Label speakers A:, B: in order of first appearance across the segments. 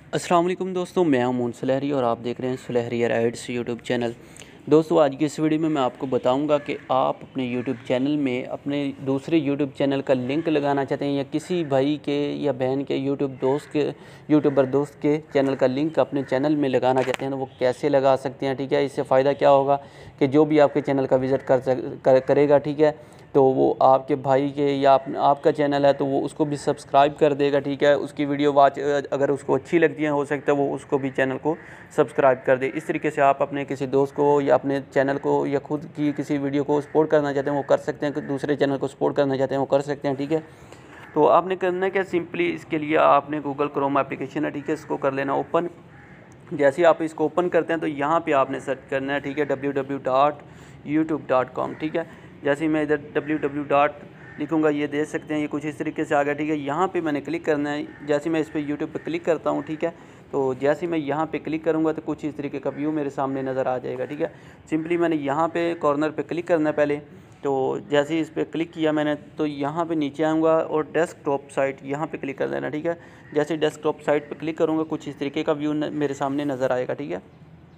A: अस्सलाम वालेकुम दोस्तों, मैं हूं मोहन सुलहरी और आप देख रहे हैं सुलहरी राइड्स यूट्यूब चैनल। दोस्तों, आज की इस वीडियो में मैं आपको बताऊंगा कि आप अपने यूट्यूब चैनल में अपने दूसरे यूट्यूब चैनल का लिंक लगाना चाहते हैं या किसी भाई के या बहन के यूट्यूबर दोस्त के चैनल का लिंक अपने चैनल में लगाना चाहते हैं तो वो कैसे लगा सकते हैं। ठीक है, इससे फ़ायदा क्या होगा कि जो भी आपके चैनल का विज़िट करेगा, ठीक है, तो वो आपके भाई के या आपका चैनल है तो वो उसको भी सब्सक्राइब कर देगा। ठीक है, उसकी वीडियो वॉच अगर उसको अच्छी लगती है, हो सकता है वो उसको भी चैनल को सब्सक्राइब कर दे। इस तरीके से आप अपने किसी दोस्त को या अपने चैनल को या खुद की किसी वीडियो को सपोर्ट करना चाहते हैं वो कर सकते हैं, दूसरे चैनल को सपोर्ट करना चाहते हैं वो कर सकते हैं। ठीक है, तो आपने करना क्या, सिंपली इसके लिए आपने गूगल क्रोम एप्लीकेशन है, ठीक है, इसको कर लेना ओपन। जैसे ही आप इसको ओपन करते हैं तो यहाँ पे आपने सर्च करना है, ठीक है, www.youtube.com। ठीक है, जैसे ही मैं इधर www. लिखूँगा, ये देख सकते हैं ये कुछ इस तरीके से आ गया। ठीक है, यहाँ पे मैंने क्लिक करना है। जैसे मैं इस पर यूट्यूब पे क्लिक करता हूँ, ठीक है, तो जैसे ही मैं यहाँ पे क्लिक करूँगा तो कुछ इस तरीके का व्यू मेरे सामने नज़र आ जाएगा। ठीक है, सिंपली मैंने यहाँ पे कॉर्नर पे क्लिक करना है पहले। तो जैसे ही इस पर क्लिक किया मैंने तो यहाँ पे नीचे आऊँगा और डेस्कटॉप साइट यहाँ पे क्लिक कर देना। ठीक है, जैसे डेस्कटॉप साइट पे क्लिक करूँगा कुछ इस तरीके का व्यू मेरे सामने नज़र आएगा। ठीक है,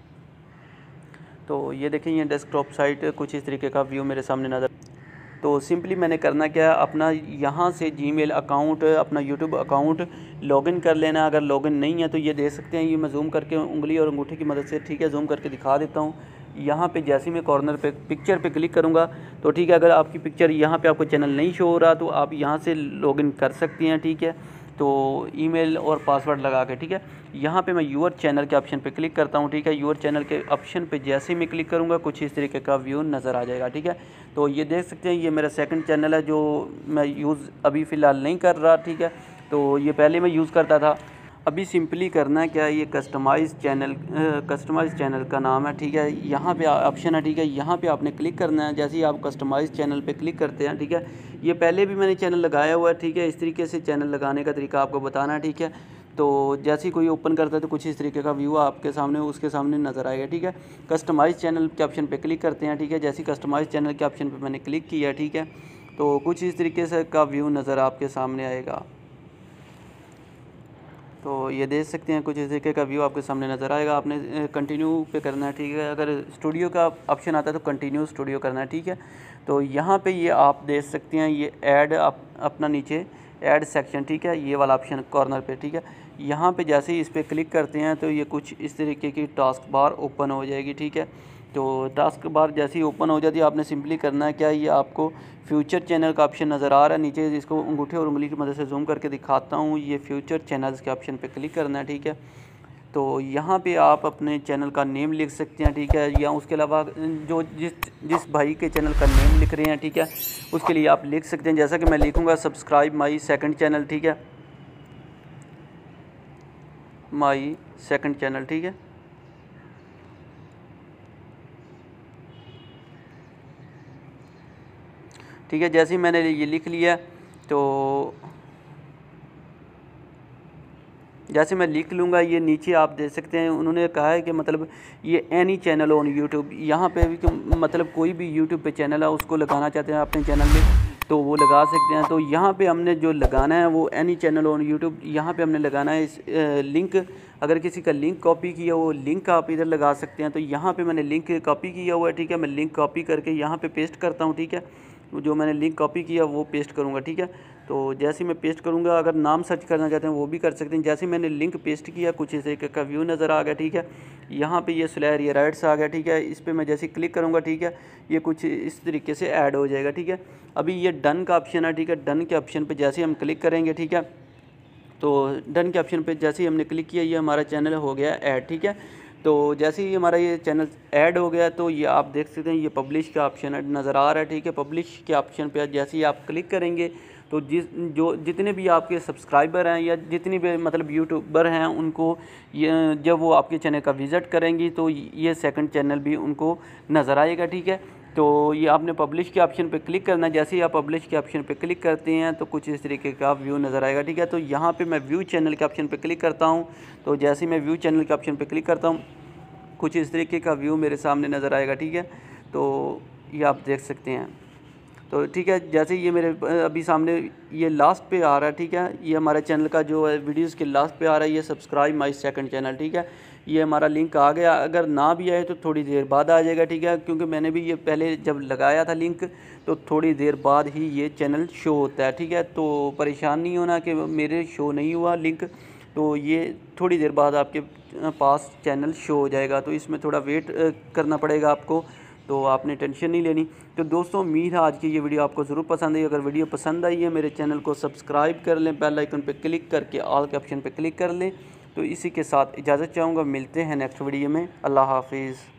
A: तो ये देखें, ये डेस्कटॉप साइट कुछ इस तरीके का व्यू मेरे सामने नज़र। तो सिंपली मैंने करना क्या है, अपना यहाँ से जीमेल अकाउंट, अपना यूट्यूब अकाउंट लॉगिन कर लेना। अगर लॉगिन नहीं है तो ये देख सकते हैं, ये मैं जूम करके उंगली और अंगूठे की मदद से, ठीक है, जूम करके दिखा देता हूँ। यहाँ पे जैसे मैं कॉर्नर पे पिक्चर पे क्लिक करूँगा तो ठीक है, अगर आपकी पिक्चर यहाँ पे आपको चैनल नहीं शो हो रहा तो आप यहाँ से लॉगिन कर सकती हैं। ठीक है, तो ईमेल और पासवर्ड लगा के, ठीक है, यहाँ पे मैं यूअर चैनल के ऑप्शन पे क्लिक करता हूँ। ठीक है, यूअर चैनल के ऑप्शन पे जैसे ही मैं क्लिक करूँगा कुछ इस तरीके का व्यू नज़र आ जाएगा। ठीक है, तो ये देख सकते हैं, ये मेरा सेकंड चैनल है जो मैं यूज़ अभी फ़िलहाल नहीं कर रहा। ठीक है, तो ये पहले मैं यूज़ करता था। अभी सिंपली करना है क्या, ये कस्टमाइज़ चैनल का नाम है। ठीक है, यहाँ पे ऑप्शन है, ठीक है, यहाँ पे आपने क्लिक करना है। जैसे ही आप कस्टमाइज़ चैनल पे क्लिक करते हैं, ठीक है, ये पहले भी मैंने चैनल लगाया हुआ है। ठीक है, इस तरीके से चैनल लगाने का तरीका आपको बताना है। ठीक है, तो जैसे ही कोई ओपन करता है तो कुछ इस तरीके का व्यू आपके सामने उसके सामने नज़र आएगा। ठीक है, कस्टमाइज़ चैनल के ऑप्शन पे क्लिक करते हैं। ठीक है, जैसे ही कस्टमाइज़ चैनल के ऑप्शन पे मैंने क्लिक किया, ठीक है, तो कुछ इस तरीके से का व्यू नज़र आपके सामने आएगा। तो ये देख सकते हैं, कुछ इस तरीके का व्यू आपके सामने नज़र आएगा। आपने कंटिन्यू पे करना है। ठीक है, अगर स्टूडियो का ऑप्शन आता है तो कंटिन्यू स्टूडियो करना है। ठीक है, तो यहाँ पे ये आप देख सकते हैं, ये ऐड अपना नीचे ऐड सेक्शन, ठीक है, ये वाला ऑप्शन कॉर्नर पे। ठीक है, यहाँ पे जैसे ही इस पर क्लिक करते हैं तो ये कुछ इस तरीके की टास्क बार ओपन हो जाएगी। ठीक है, तो टास्क बार जैसे ही ओपन हो जाती है आपने सिंपली करना है क्या, ये आपको फ्यूचर चैनल का ऑप्शन नज़र आ रहा है नीचे, जिसको अंगूठे और उंगली की मदद से जूम करके दिखाता हूँ। ये फ्यूचर चैनल्स के ऑप्शन पे क्लिक करना है। ठीक है, तो यहाँ पे आप अपने चैनल का नेम लिख सकते हैं। ठीक है, या उसके अलावा जो जिस भाई के चैनल का नेम लिख रहे हैं, ठीक है, उसके लिए आप लिख सकते हैं। जैसा कि मैं लिखूँगा सब्सक्राइब माई सेकंड चैनल। ठीक है, माई सेकंड चैनल। ठीक है, ठीक है, जैसे ही मैंने ये लिख लिया तो जैसे मैं लिख लूँगा, ये नीचे आप देख सकते हैं उन्होंने कहा है कि मतलब ये एनी चैनल ऑन यूट्यूब, यहाँ पे भी मतलब कोई भी यूट्यूब पे चैनल है उसको लगाना चाहते हैं अपने चैनल में तो वो लगा सकते हैं। तो यहाँ पे हमने जो लगाना है वो एनी चैनल ऑन यूट्यूब, यहाँ पे हमने लगाना है इस लिंक। अगर किसी का लिंक कॉपी किया वो लिंक आप इधर लगा सकते हैं। तो यहाँ पे मैंने लिंक कॉपी किया हुआ है। ठीक है, मैं लिंक कॉपी करके यहाँ पे पेस्ट करता हूँ। ठीक है, जो मैंने लिंक कॉपी किया वो पेस्ट करूँगा। ठीक है, तो जैसे मैं पेस्ट करूँगा, अगर नाम सर्च करना चाहते हैं वो भी कर सकते हैं। जैसे मैंने लिंक पेस्ट किया कुछ इस तरीके का व्यू नज़र आ गया। ठीक है, यहाँ पे ये सुलहरी राइड्स आ गया। ठीक है, इस पर मैं जैसे क्लिक करूँगा, ठीक है, ये कुछ इस तरीके से ऐड हो जाएगा। ठीक है, अभी ये डन का ऑप्शन है। ठीक है, डन के ऑप्शन पर जैसे हम क्लिक करेंगे, ठीक है, तो डन के ऑप्शन पे जैसे ही हमने क्लिक किया ये हमारा चैनल हो गया ऐड। ठीक है, तो जैसे ही हमारा ये चैनल ऐड हो गया तो ये आप देख सकते हैं, ये पब्लिश का ऑप्शन नज़र आ रहा है। ठीक है, पब्लिश के ऑप्शन पे जैसे ही आप क्लिक करेंगे तो जितने भी आपके सब्सक्राइबर हैं या जितनी भी मतलब यूट्यूबर हैं उनको ये जब वो आपके चैनल का विज़िट करेंगी तो ये सेकंड चैनल भी उनको नज़र आएगा। ठीक है, तो ये आपने पब्लिश के ऑप्शन पे क्लिक करना है। जैसे ही आप पब्लिश के ऑप्शन पे क्लिक करते हैं तो कुछ इस तरीके का व्यू नज़र आएगा। ठीक है, तो यहाँ पे मैं व्यू चैनल के ऑप्शन पे क्लिक करता हूँ। तो जैसे ही मैं व्यू चैनल के ऑप्शन पे क्लिक करता हूँ कुछ इस तरीके का व्यू मेरे सामने नज़र आएगा। ठीक है, तो ये आप देख सकते हैं। तो ठीक है, जैसे ये मेरे अभी सामने ये लास्ट पे आ रहा है, ठीक है, ये हमारे चैनल का जो है वीडियोस के लास्ट पे आ रहा है, ये सब्सक्राइब माय सेकंड चैनल, ठीक है, ये हमारा लिंक आ गया। अगर ना भी आए तो थोड़ी देर बाद आ जाएगा, ठीक है, क्योंकि मैंने भी ये पहले जब लगाया था लिंक तो थोड़ी देर बाद ही ये चैनल शो होता है, ठीक है। तो परेशान नहीं होना कि मेरे शो नहीं हुआ लिंक, तो ये थोड़ी देर बाद आपके पास चैनल शो हो जाएगा, तो इसमें थोड़ा वेट करना पड़ेगा आपको, तो आपने टेंशन नहीं लेनी। तो दोस्तों उम्मीद है आज की ये वीडियो आपको ज़रूर पसंद आई। अगर वीडियो पसंद आई है मेरे चैनल को सब्सक्राइब कर लें, बेल आइकन पर क्लिक करके ऑल के ऑप्शन पर क्लिक कर लें। तो इसी के साथ इजाज़त चाहूँगा, मिलते हैं नेक्स्ट वीडियो में। अल्लाह हाफिज़।